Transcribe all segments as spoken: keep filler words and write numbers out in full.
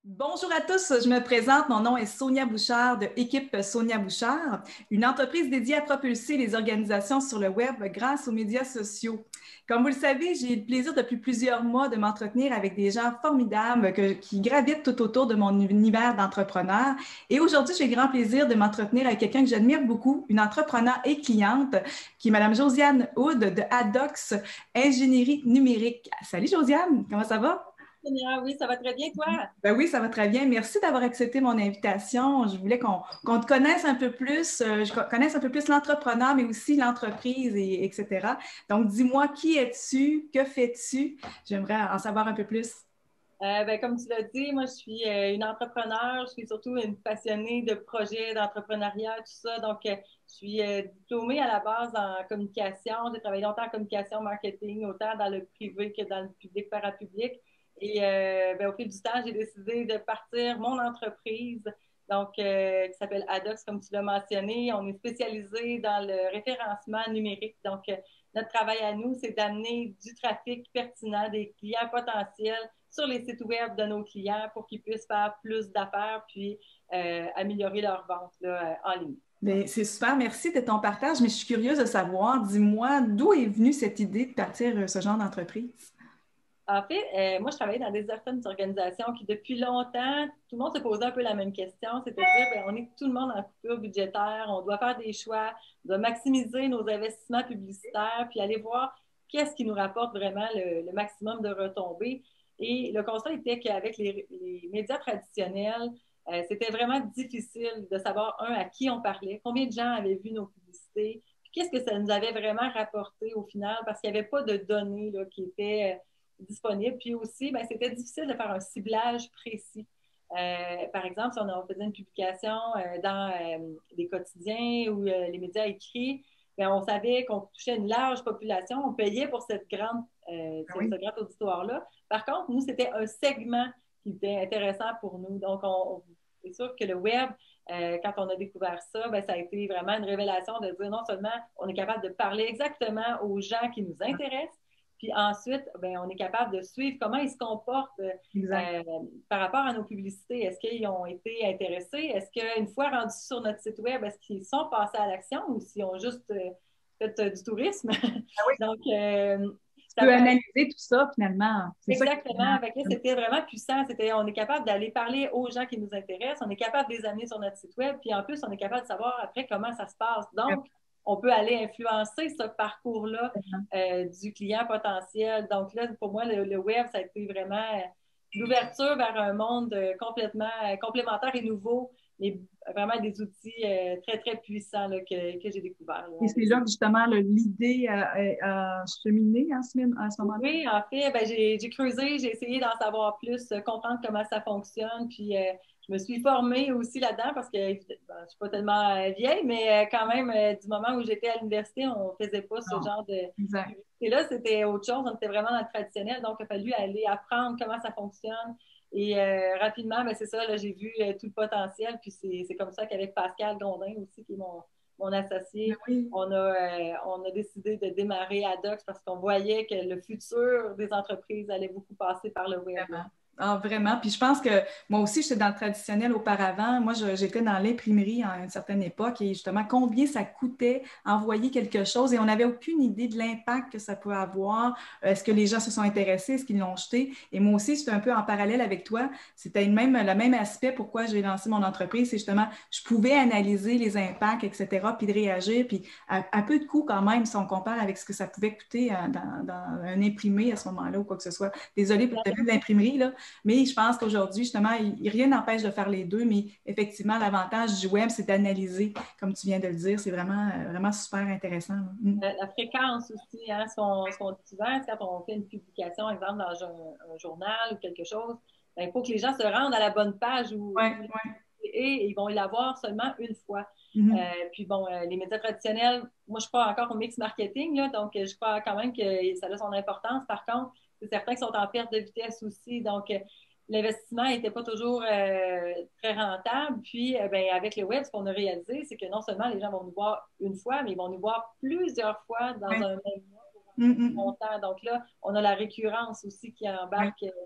Bonjour à tous, je me présente, mon nom est Sonia Bouchard de Équipe Sonia Bouchard, une entreprise dédiée à propulser les organisations sur le web grâce aux médias sociaux. Comme vous le savez, j'ai le plaisir depuis plusieurs mois de m'entretenir avec des gens formidables que, qui gravitent tout autour de mon univers d'entrepreneur. Et aujourd'hui, j'ai le grand plaisir de m'entretenir avec quelqu'un que j'admire beaucoup, une entrepreneur et cliente, qui est Mme Josiane Hood de Adox Ingénierie numérique. Salut Josiane, comment ça va? Oui, ça va très bien, toi? Ben oui, ça va très bien. Merci d'avoir accepté mon invitation. Je voulais qu'on qu'on te connaisse un peu plus, euh, je connaisse un peu plus l'entrepreneur, mais aussi l'entreprise, et, etc. Donc, dis-moi, qui es-tu? Que fais-tu? J'aimerais en savoir un peu plus. Euh, ben, comme tu l'as dit, moi, je suis euh, une entrepreneure. Je suis surtout une passionnée de projets, d'entrepreneuriat, tout ça. Donc, euh, je suis euh, diplômée à la base en communication. J'ai travaillé longtemps en communication, marketing, autant dans le privé que dans le public, parapublic. Et euh, ben, au fil du temps, j'ai décidé de partir mon entreprise, donc euh, qui s'appelle Adox, comme tu l'as mentionné. On est spécialisé dans le référencement numérique. Donc, euh, notre travail à nous, c'est d'amener du trafic pertinent des clients potentiels sur les sites web de nos clients pour qu'ils puissent faire plus d'affaires puis euh, améliorer leurs ventes là, en ligne. Bien, c'est super, merci de ton partage, mais je suis curieuse de savoir, dis-moi, d'où est venue cette idée de partir euh, ce genre d'entreprise? En fait, euh, moi, je travaillais dans des certaines organisations qui, depuis longtemps, tout le monde se posait un peu la même question, c'est-à-dire, bien, on est tout le monde en coupure budgétaire, on doit faire des choix, on doit maximiser nos investissements publicitaires, puis aller voir qu'est-ce qui nous rapporte vraiment le, le maximum de retombées. Et le constat était qu'avec les, les médias traditionnels, euh, c'était vraiment difficile de savoir, un, à qui on parlait, combien de gens avaient vu nos publicités, puis qu'est-ce que ça nous avait vraiment rapporté au final, parce qu'il n'y avait pas de données là, qui étaient disponible. Puis aussi, ben, c'était difficile de faire un ciblage précis. Euh, par exemple, si on faisait une publication euh, dans euh, les quotidiens ou euh, les médias écrits, ben, on savait qu'on touchait une large population, on payait pour cette grande, euh, Ah ce, oui. ce grand auditoire-là. Par contre, nous, c'était un segment qui était intéressant pour nous. Donc, on, on, c'est sûr que le web, euh, quand on a découvert ça, ben, ça a été vraiment une révélation de dire non seulement on est capable de parler exactement aux gens qui nous intéressent, puis ensuite, ben, on est capable de suivre comment ils se comportent Exact. euh, par rapport à nos publicités. Est-ce qu'ils ont été intéressés? Est-ce qu'une fois rendus sur notre site web, est-ce qu'ils sont passés à l'action ou s'ils ont juste euh, fait euh, du tourisme? Ah oui. Donc, euh, Tu ça peux permet analyser tout ça finalement. C'est ça qui est exactement. Avec là, c'était vraiment puissant. C'était, on est capable d'aller parler aux gens qui nous intéressent. On est capable de les amener sur notre site web. Puis en plus, on est capable de savoir après comment ça se passe. Donc, on peut aller influencer ce parcours-là euh, du client potentiel. Donc là, pour moi, le, le web, ça a été vraiment euh, l'ouverture vers un monde euh, complètement euh, complémentaire et nouveau, mais vraiment des outils euh, très, très puissants là, que, que j'ai découverts. Et c'est là que justement là, l'idée a, a- a cheminé en ce, à ce moment-là. Oui, en fait, ben, j'ai, j'ai creusé, j'ai essayé d'en savoir plus, euh, comprendre comment ça fonctionne, puis euh, je me suis formée aussi là-dedans parce que ben, je suis pas tellement euh, vieille, mais euh, quand même, euh, du moment où j'étais à l'université, on faisait pas ce Non, genre de exact. publicité-là, c'était autre chose, on était vraiment dans le traditionnel, donc il a fallu aller apprendre comment ça fonctionne. Et euh, rapidement, ben, c'est ça, là, j'ai vu euh, tout le potentiel, puis c'est, c'est comme ça qu'avec Pascal Gondin aussi, qui est mon, mon Mais associé, oui. on a, euh, on a décidé de démarrer Adox parce qu'on voyait que le futur des entreprises allait beaucoup passer par le web. Là. Vraiment. Ah, vraiment. Puis je pense que moi aussi, j'étais dans le traditionnel auparavant. Moi, je- j'étais dans l'imprimerie à une certaine époque et justement, combien ça coûtait envoyer quelque chose et on n'avait aucune idée de l'impact que ça pouvait avoir. Euh, Est-ce que les gens se sont intéressés? Est-ce qu'ils l'ont jeté? Et moi aussi, j'étais un peu en parallèle avec toi. C'était le même, le même aspect pourquoi j'ai lancé mon entreprise. C'est justement, je pouvais analyser les impacts, et cetera, puis de réagir. Puis à, à peu de coûts quand même, si on compare avec ce que ça pouvait coûter euh, dans, dans un imprimé à ce moment-là ou quoi que ce soit. Désolée pour le domaine de l'imprimerie, là. Mais je pense qu'aujourd'hui, justement, il, rien n'empêche de faire les deux, mais effectivement, l'avantage du web, c'est d'analyser, comme tu viens de le dire. C'est vraiment, euh, vraiment super intéressant. Là. Mm. La, la fréquence aussi, hein, ce qu'on, ce qu'on dit souvent, c'est quand on fait une publication, par exemple, dans un, un journal ou quelque chose, ben, il faut que les gens se rendent à la bonne page où, Ouais, où ouais. et ils vont la voir seulement une fois. Euh, Mhm. puis bon, euh, les médias traditionnels, moi je crois encore au mix marketing, là, donc je crois quand même que ça a son importance. Par contre, c'est certain qu'ils sont en perte de vitesse aussi, donc euh, l'investissement n'était pas toujours euh, très rentable. Puis euh, ben, avec le web, ce qu'on a réalisé, c'est que non seulement les gens vont nous voir une fois, mais ils vont nous voir plusieurs fois dans Ouais. un même mois pour un Mm, mm, montant. Donc là, on a la récurrence aussi qui mm. embarque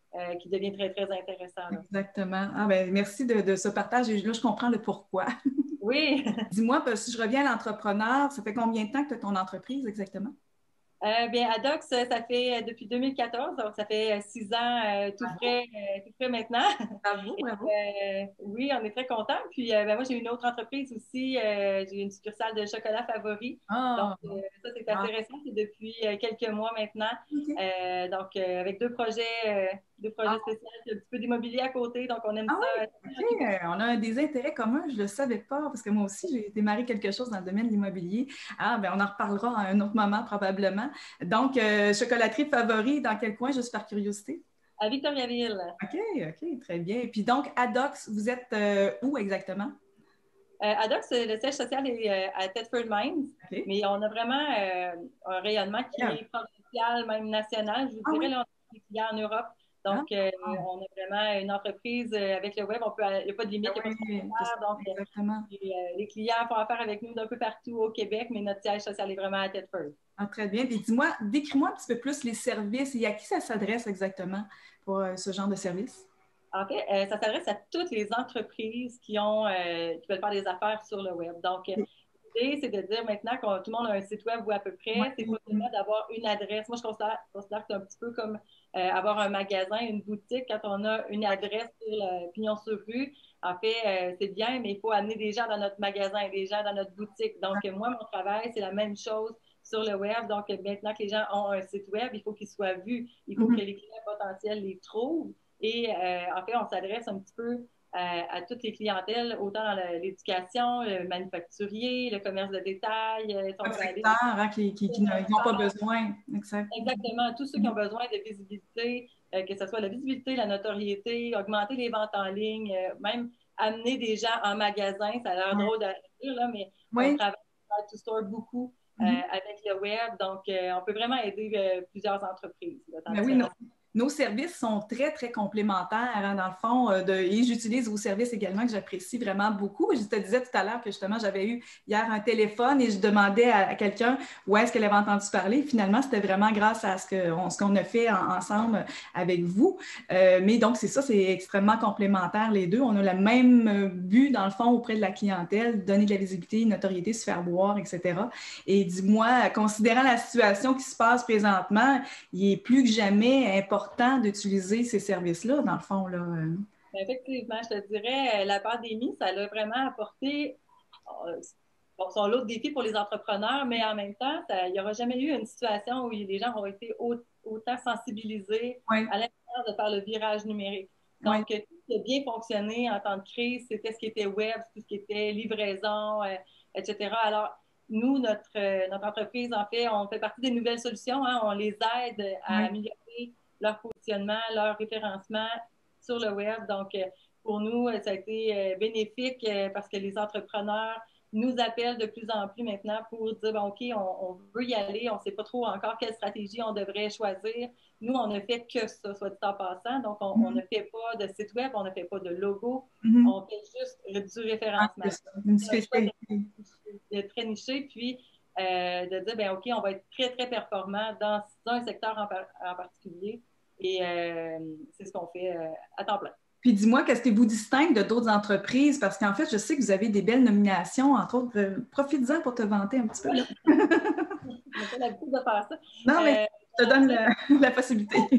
euh, qui devient très, très intéressant. Là. Exactement. Ah, ben, merci de, de ce partage. Et là, je comprends le pourquoi. Oui. Dis-moi, si je reviens à l'entrepreneur, ça fait combien de temps que tu as ton entreprise exactement? Euh, bien, Adox, ça fait euh, depuis deux mille quatorze, donc ça fait euh, six ans euh, tout frais, euh, tout frais maintenant. Bravo, Et, bravo. euh, oui, on est très contents. Puis, euh, ben, moi, j'ai une autre entreprise aussi. Euh, j'ai une succursale de chocolat favori. Donc, Ah, euh, ça, c'est wow. assez récent. C'est depuis euh, quelques mois maintenant. OK. Euh, donc, euh, avec deux projets, euh, deux projets Ah, spéciaux, un petit peu d'immobilier à côté. Donc, on aime ah ça. oui, euh, OK. Euh, on a des intérêts communs, je ne le savais pas, parce que moi aussi, j'ai démarré quelque chose dans le domaine de l'immobilier. Ah, ben on en reparlera à un autre moment, probablement. Donc, euh, chocolaterie favori, dans quel coin, juste par curiosité? à Victoriaville. OK, OK, très bien. Et puis donc, Adox, vous êtes euh, où exactement? Euh, Adox, le siège social est euh, à Thetford Mines, OK. mais on a vraiment euh, un rayonnement qui Regarde. est provincial, même national. Je vous Ah dirais, oui? là, on a des clients en Europe. Ah, Donc, euh, ah. on a vraiment une entreprise euh, avec le web. On peut, il n'y a pas de limite, Ah il n'y a pas de oui, c'est ça, frontières. Donc, euh, exactement. et, euh, les clients font affaire avec nous d'un peu partout au Québec, mais notre siège social est vraiment à Thetford. Ah, très bien. Puis dis-moi, décris-moi un petit peu plus les services et à qui ça s'adresse exactement pour euh, ce genre de service? En fait, euh, ça s'adresse à toutes les entreprises qui ont, euh, qui veulent faire des affaires sur le web. Donc, euh, l'idée, c'est de dire maintenant que tout le monde a un site web ou à peu près, c'est pas Oui. seulement d'avoir une adresse. Moi, je considère, considère que c'est un petit peu comme euh, avoir un magasin, une boutique, quand on a une adresse sur le pignon sur rue. En fait, euh, c'est bien, mais il faut amener des gens dans notre magasin, des gens dans notre boutique. Donc, euh, moi, mon travail, c'est la même chose sur le web. Donc, euh, maintenant que les gens ont un site web, il faut qu'ils soient vus. Il faut que Mhm. les clients potentiels les trouvent. Et euh, en fait, on s'adresse un petit peu euh, à toutes les clientèles, autant dans l'éducation, le manufacturier, le commerce de détail. Euh, on Pas de peut aller secteur hein, qui, qui, qui n'ont pas besoin. Exact. exactement tous ceux qui ont Mhm. besoin de visibilité, euh, que ce soit la visibilité, la notoriété, augmenter les ventes en ligne, euh, même amener des gens en magasin. Ça a l'air Ouais. drôle à dire, là, mais on Oui. travaille to store beaucoup euh, Mhm. avec le web. Donc, euh, on peut vraiment aider euh, plusieurs entreprises là, dans Ben oui, non. différents. Nos services sont très, très complémentaires, hein, dans le fond, euh, de, et j'utilise vos services également que j'apprécie vraiment beaucoup. Je te disais tout à l'heure que justement, j'avais eu hier un téléphone et je demandais à, à quelqu'un où est-ce qu'elle avait entendu parler. Finalement, c'était vraiment grâce à ce qu'on ce qu'on a fait en, ensemble avec vous. Euh, mais donc, c'est ça, c'est extrêmement complémentaire les deux. On a le même but, dans le fond, auprès de la clientèle, donner de la visibilité, une notoriété, se faire voir, et cetera. Et dis-moi, considérant la situation qui se passe présentement, il est plus que jamais important d'utiliser ces services-là, dans le fond. Là. Ben, effectivement, je te dirais, euh, la pandémie, ça l'a vraiment apporté euh, bon, son lot de défis pour les entrepreneurs, mais en même temps, ça- il n'y aura jamais eu une situation où les gens ont été au- autant sensibilisés Oui, à l'intérieur de faire le virage numérique. oui. Donc, euh, tout ce qui a bien fonctionné en temps de crise, c'était ce qui était web, tout ce qui était livraison, euh, et cetera. Alors, nous, notre, euh, notre entreprise, en fait, on fait partie des nouvelles solutions. Hein, on les aide à Oui. améliorer leur positionnement, leur référencement sur le web. Donc, euh, pour nous, ça a été euh, bénéfique euh, parce que les entrepreneurs nous appellent de plus en plus maintenant pour dire, bon, OK, on, on veut y aller, on ne sait pas trop encore quelle stratégie on devrait choisir. Nous, on ne fait que ça, soit dit en passant. Donc, on, on Mhm. ne fait pas de site web, on ne fait pas de logo, Mhm. on fait juste du Ah, référencement. c'est ça, une C'est un choix spécialité. d'être très niché, puis euh, de dire, ben OK, on va être très, très performant dans, dans un secteur en, par en particulier. Et euh, c'est ce qu'on fait euh, à temps plein. Puis dis-moi, qu'est-ce qui vous distingue de d'autres entreprises? Parce qu'en fait, je sais que vous avez des belles nominations, entre autres. Euh, profites-en pour te vanter un petit peu. Là. On n'a pas l'habitude de faire ça. Non, mais Euh, je te donne en fait, la, la possibilité.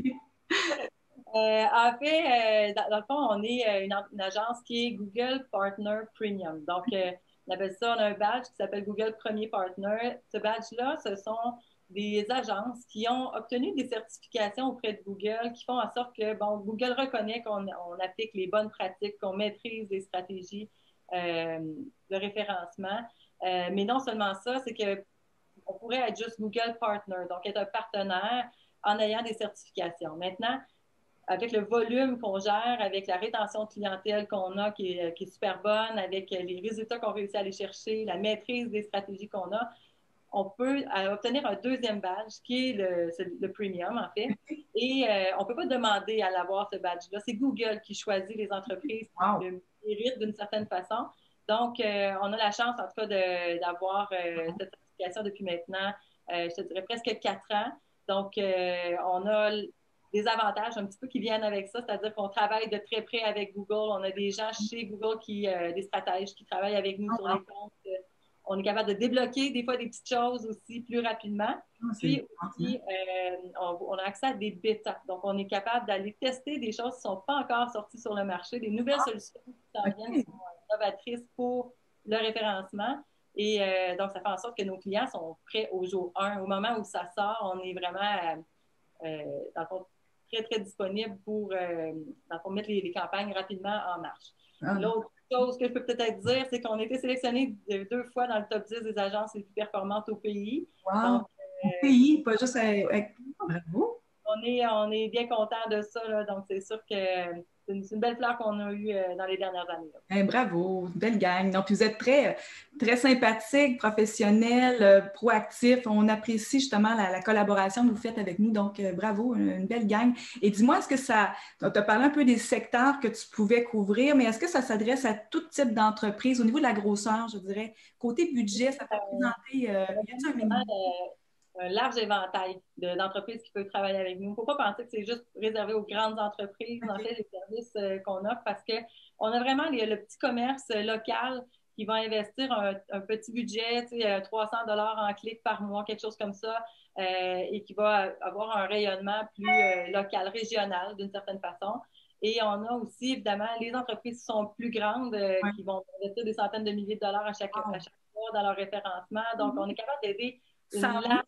euh, en fait euh, dans, dans, le fond, on est euh, une, une, agence qui est Google Partner Premium. Donc, euh, on appelle ça, on a un badge qui s'appelle Google Premier Partner. Ce badge-là, ce sont des agences qui ont obtenu des certifications auprès de Google qui font en sorte que, bon, Google reconnaît qu'on on applique les bonnes pratiques, qu'on maîtrise les stratégies euh, de référencement. Euh, mais non seulement ça, c'est que on pourrait être juste Google Partner, donc être un partenaire en ayant des certifications. Maintenant, avec le volume qu'on gère, avec la rétention de clientèle qu'on a qui est, qui est super bonne, avec les résultats qu'on réussit à aller chercher, la maîtrise des stratégies qu'on a, on peut obtenir un deuxième badge qui est le, le premium, en fait. Et euh, on ne peut pas demander à l'avoir, ce badge-là. C'est Google qui choisit les entreprises qui Wow. le méritent d'une certaine façon. Donc, euh, on a la chance, en tout cas, d'avoir euh, cette certification depuis maintenant, euh, je te dirais, presque quatre ans. Donc, euh, on a des avantages un petit peu qui viennent avec ça, c'est-à-dire qu'on travaille de très près avec Google. On a des gens chez Google, qui, euh, des stratèges qui travaillent avec nous sur les comptes. On est capable de débloquer des fois des petites choses aussi plus rapidement. Ah, Puis aussi, euh, on, on a accès à des bêtas. Donc, on est capable d'aller tester des choses qui ne sont pas encore sorties sur le marché, des nouvelles solutions qui s'en viennent, qui sont novatrices pour le référencement. Et euh, donc, ça fait en sorte que nos clients sont prêts au jour un. Au moment où ça sort, on est vraiment, euh, euh, dans le fond, très, très disponible pour, euh, dans le fond, mettre les, les campagnes rapidement en marche. Ah. L'autre chose que je peux peut-être dire, c'est qu'on a été sélectionné deux fois dans le top dix des agences les plus performantes au pays. Wow! Donc, euh, au pays, pas juste avec... Bravo! On est, on est bien content de ça, là. Donc c'est sûr que c'est une, une, belle fleur qu'on a eue dans les dernières années. Hey, bravo, belle gang. Donc, vous êtes très, très sympathique, professionnel, euh, proactif. On apprécie justement la, la, collaboration que vous faites avec nous. Donc, euh, bravo, une, une belle gang. Et dis-moi, est-ce que ça, tu as parlé un peu des secteurs que tu pouvais couvrir, mais est-ce que ça s'adresse à tout type d'entreprise au niveau de la grosseur, je dirais? Côté budget, ça peut présenter, euh, y a-t-il un minimum? Un large éventail d'entreprises qui peuvent travailler avec nous. Il ne faut pas penser que c'est juste réservé aux grandes entreprises, okay. En fait, les services euh, qu'on offre, parce qu'on a vraiment les, le petit commerce local qui va investir un, un petit budget, tu sais, trois cents dollars en clic par mois, quelque chose comme ça, euh, et qui va avoir un rayonnement plus euh, local, régional, d'une certaine façon. Et on a aussi, évidemment, les entreprises qui sont plus grandes, euh, ouais. qui vont investir des centaines de milliers de dollars à chaque, oh. à chaque mois dans leur référencement. Donc, mm-hmm. on est capable d'aider une large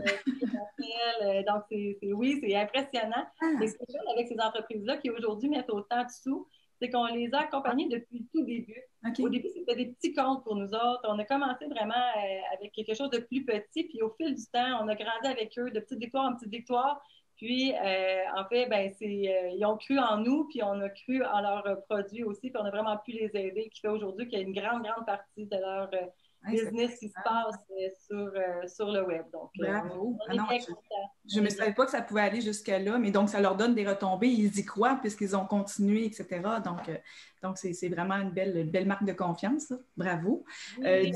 clientèle. Donc, c'est, c'est, oui, c'est impressionnant. Ah. Et ce que je fais avec ces entreprises-là qui aujourd'hui mettent autant de sous, c'est qu'on les a accompagnés depuis le tout début. Okay. Au début, c'était des petits comptes pour nous autres. On a commencé vraiment euh, avec quelque chose de plus petit. Puis au fil du temps, on a grandi avec eux de petite victoire en petite victoire. Puis, euh, en fait, ben, c'est, euh, ils ont cru en nous, puis on a cru en leurs produits aussi, puis on a vraiment pu les aider, qui fait aujourd'hui qu'il y a une grande, grande partie de leur euh, business qui se passe euh, sur, euh, sur le web. Donc, bravo. Euh, on est ah non, je ne savais pas que ça pouvait aller jusqu'à-là, mais donc ça leur donne des retombées, ils y croient puisqu'ils ont continué, et cetera. Donc, euh, donc c'est, c'est vraiment une belle, une belle marque de confiance. Là. Bravo. Oui, euh,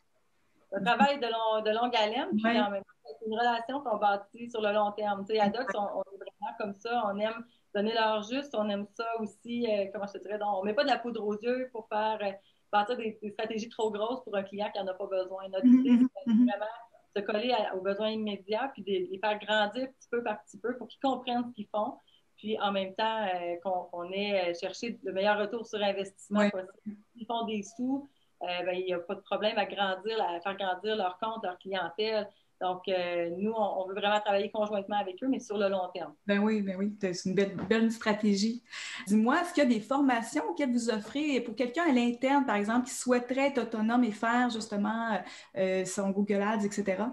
un travail de, long, de longue haleine, puis ouais. En même temps, c'est une relation qu'on bâtit sur le long terme. Tu sais, à Dox, on, on est vraiment comme ça, on aime donner leur juste, on aime ça aussi, euh, comment je te dirais, donc, on ne met pas de la poudre aux yeux pour faire euh, partir des, des stratégies trop grosses pour un client qui n'en a pas besoin. Notre idée, mm-hmm. c'est vraiment se coller à, aux besoins immédiats, puis de les faire grandir petit peu par petit peu pour qu'ils comprennent ce qu'ils font, puis en même temps euh, qu'on, qu'on ait cherché le meilleur retour sur investissement ouais. possible. Ils font des sous, euh, ben, il n'y a pas de problème à grandir, à faire grandir leur compte, leur clientèle. Donc, euh, nous, on, on veut vraiment travailler conjointement avec eux, mais sur le long terme. Ben oui, ben oui, c'est une belle, belle stratégie. Dis-moi, est-ce qu'il y a des formations auxquelles vous offrez pour quelqu'un à l'interne, par exemple, qui souhaiterait être autonome et faire justement euh, son Google Ads, et cetera?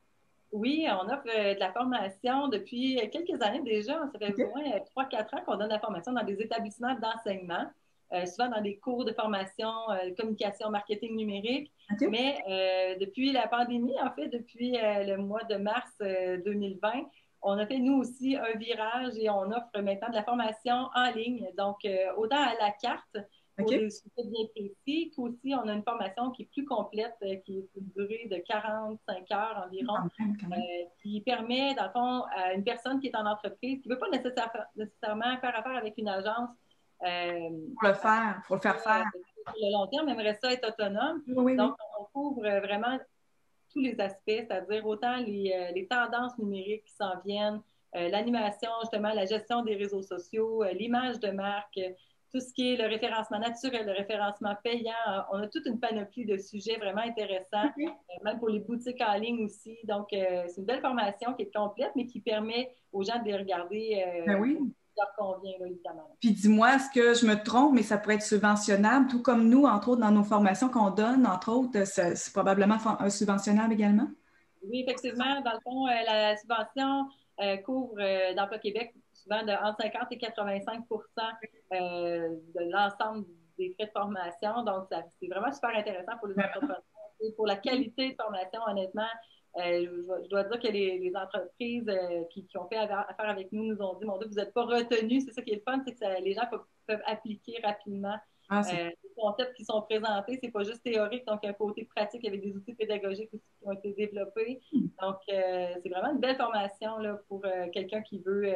Oui, on offre euh, de la formation depuis quelques années déjà. Ça fait okay. au moins trois quatre ans qu'on donne de la formation dans des établissements d'enseignement. Euh, souvent dans des cours de formation, euh, communication, marketing numérique. Okay. Mais euh, depuis la pandémie, en fait, depuis euh, le mois de mars euh, deux mille vingt, on a fait nous aussi un virage et on offre maintenant de la formation en ligne. Donc, euh, autant à la carte pour okay. des sujets bien précis, qu'aussi on a une formation qui est plus complète, euh, qui est une durée de quarante-cinq heures environ, euh, qui permet, dans le fond, à une personne qui est en entreprise, qui ne veut pas nécessaire, nécessairement faire affaire avec une agence, Euh, pour le faire, il faut le faire faire. Sur le long terme, aimerait ça être autonome. Oui, donc, oui. on couvre vraiment tous les aspects, c'est-à-dire autant les, euh, les tendances numériques qui s'en viennent, euh, l'animation, justement, la gestion des réseaux sociaux, euh, l'image de marque, euh, tout ce qui est le référencement naturel, le référencement payant. On a toute une panoplie de sujets vraiment intéressants, okay. euh, même pour les boutiques en ligne aussi. Donc, euh, c'est une belle formation qui est complète, mais qui permet aux gens de les regarder. Euh, ben oui. leur convient, là, évidemment. Puis dis-moi, est-ce que je me trompe, mais ça pourrait être subventionnable, tout comme nous, entre autres, dans nos formations qu'on donne, entre autres, c'est, c'est probablement subventionnable également? Oui, effectivement. Dans le fond, euh, la subvention euh, couvre euh, d'Emploi Québec souvent de entre cinquante et quatre-vingt-cinq pour cent euh, de l'ensemble des frais de formation. Donc, ça, c'est vraiment super intéressant pour les entrepreneurs. Et pour la qualité de formation, honnêtement, Euh, je, je dois dire que les, les entreprises euh, qui, qui ont fait affaire avec nous nous ont dit, mon Dieu, vous n'êtes pas retenus. C'est ça qui est le fun, c'est que ça, les gens peuvent, peuvent appliquer rapidement ah, euh, les concepts qui sont présentés. C'est pas juste théorique, donc il y a un côté pratique avec des outils pédagogiques aussi qui ont été développés. Donc, euh, c'est vraiment une belle formation là, pour euh, quelqu'un qui veut euh,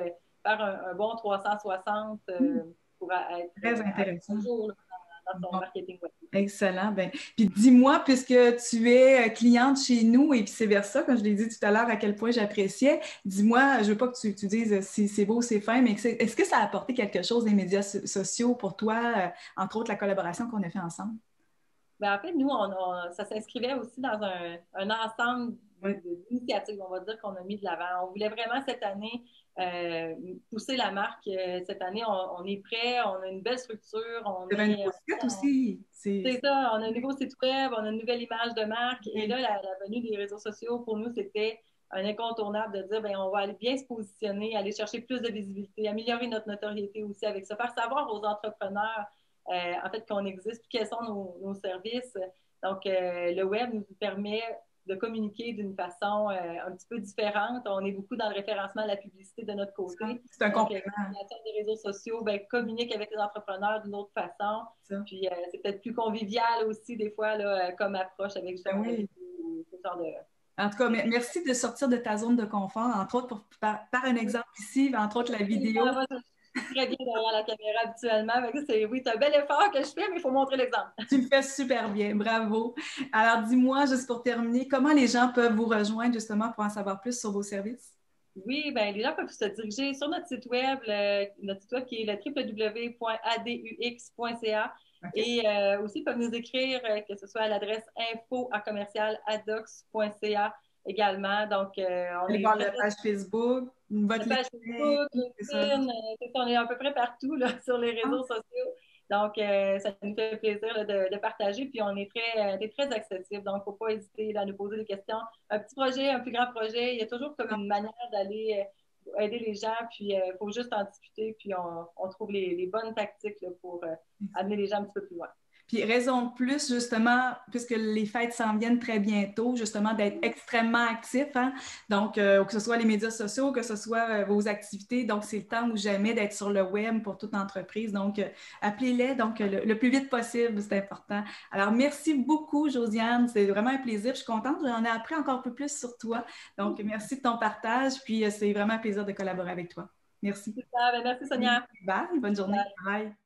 faire un, un bon trois cent soixante euh, pour être Très euh, intéressant. à jour là, dans, dans son Bon. marketing web. Excellent. Ben, puis dis-moi, puisque tu es cliente chez nous et vice-versa, comme je l'ai dit tout à l'heure, à quel point j'appréciais, dis-moi, je veux pas que tu, tu dises si c'est beau, c'est fin, mais est-ce que ça a apporté quelque chose des médias so sociaux pour toi, euh, entre autres la collaboration qu'on a fait ensemble? Ben, en fait, nous, on, on, ça s'inscrivait aussi dans un, un ensemble Oui. d'initiatives, on va dire, qu'on a mis de l'avant. On voulait vraiment cette année euh, pousser la marque. Euh, Cette année, on, on est prêt, on a une belle structure, on Tu avais un est, nouveau site aussi. c'est ça, on a un nouveau site web, on a une nouvelle image de marque. Et Oui. là, la, la venue des réseaux sociaux, pour nous, c'était un incontournable de dire, ben, on va aller bien se positionner, aller chercher plus de visibilité, améliorer notre notoriété aussi avec ça, faire savoir aux entrepreneurs, euh, en fait, qu'on existe, quels sont nos, nos services. Donc, euh, le web nous permet de communiquer d'une façon euh, un petit peu différente. On est beaucoup dans le référencement de la publicité de notre côté. C'est un Donc, euh, complément. l'utilisation des réseaux sociaux ben, communique avec les entrepreneurs d'une autre façon. Ça. Puis, euh, c'est peut-être plus convivial aussi, des fois, là, comme approche avec Ben justement la oui. vidéo, ce genre de. En tout cas, merci de sortir de ta zone de confort, entre autres, pour, par, par un exemple ici, entre autres la vidéo. Moi, je suis très bien derrière la caméra habituellement. C'est, oui, c'est un bel effort que je fais, mais il faut montrer l'exemple. Tu le fais super bien, bravo. Alors, dis-moi, juste pour terminer, comment les gens peuvent vous rejoindre justement pour en savoir plus sur vos services? Oui, bien, les gens peuvent se diriger sur notre site web, le, notre site web qui est le w w w point a d u x point c a OK. et euh, aussi peuvent nous écrire, euh, que ce soit à l'adresse info à commercial adox point c a également. Donc, euh, on Allez est voir très, la très page Facebook, votre la page LinkedIn, Facebook, c'est ça. LinkedIn, euh, c'est ça, on est à peu près partout là, sur les Ah, réseaux sociaux. Donc, euh, ça nous fait plaisir là, de, de, partager. Puis, on est très, euh, très accessible. Donc, il ne faut pas hésiter là, à nous poser des questions. Un petit projet, un plus grand projet, il y a toujours comme une manière d'aller euh, aider les gens. Puis, il euh, faut juste en discuter. Puis, on, on trouve les, les bonnes tactiques là, pour euh, amener les gens un petit peu plus loin. Puis raison de plus, justement, puisque les fêtes s'en viennent très bientôt, justement, d'être extrêmement actif, hein? Donc, euh, que ce soit les médias sociaux, que ce soit euh, vos activités. Donc, c'est le temps ou jamais d'être sur le web pour toute entreprise. Donc, euh, appelez-les donc le, le plus vite possible, c'est important. Alors, merci beaucoup, Josiane. C'est vraiment un plaisir. Je suis contente. J'en ai appris encore un peu plus sur toi. Donc, merci de ton partage. Puis, euh, c'est vraiment un plaisir de collaborer avec toi. Merci. Super, ben merci Sonia. Bye. Bonne journée. Bye. Bye.